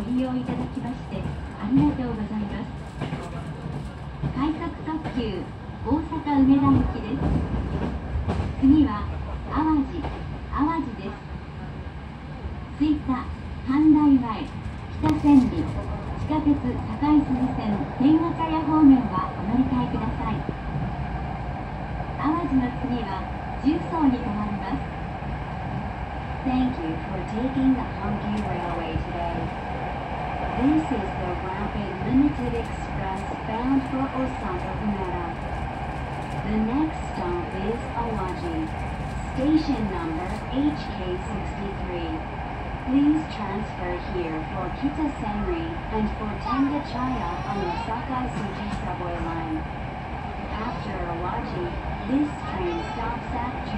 利用いただきましてありがとうございます。快速特急大阪梅田行きです。次は淡路です。吹田阪大前北千里地下鉄堺筋線天ヶ茶屋方面はお乗り換えください。淡路の次は重曹に停まります。 Thank you for taking the Hanki Railway today. This is the Rapid Limited Express bound for Osaka Umeda. The next stop is Awaji, station number HK63. Please transfer here for Kita Senri and for Tenga Chaya on the Sakai-Suji subway line. After Awaji, this train stops at